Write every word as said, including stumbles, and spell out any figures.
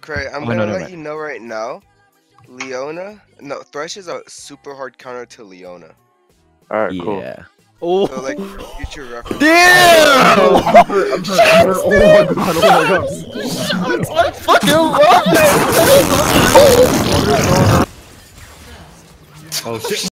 Cray, I'm Oh, gonna no, no, let no. you know right now. Leona, no, Thresh is a super hard counter to Leona. Alright, cool. Yeah. Oh. So like future reference. Damn! I'm hurt, I'm hurt, I'm hurt. Oh my god, oh my god. I fucking love it! Oh shit.